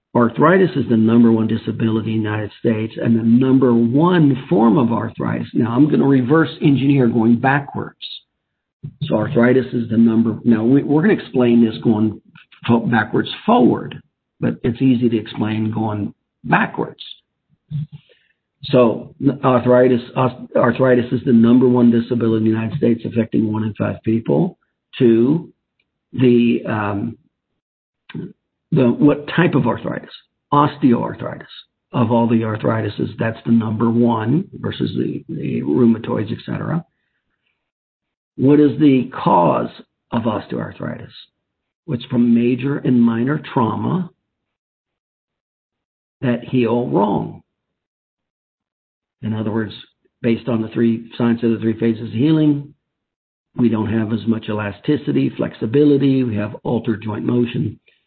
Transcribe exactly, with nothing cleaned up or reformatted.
arthritis is the number one disability in the United States and the number one form of arthritis. Now, I'm going to reverse engineer going backwards. So arthritis is the number. Now, we, we're going to explain this going backwards forward, but it's easy to explain going backwards. So arthritis, arthritis is the number one disability in the United States, affecting one in five people. Two, the um, the what type of arthritis? Osteoarthritis. Of all the arthritises, that's the number one versus the, the rheumatoids, et cetera. What is the cause of osteoarthritis? It's from major and minor trauma that heal wrong. In other words, based on the three science of the three phases of healing, we don't have as much elasticity, flexibility, we have altered joint motion.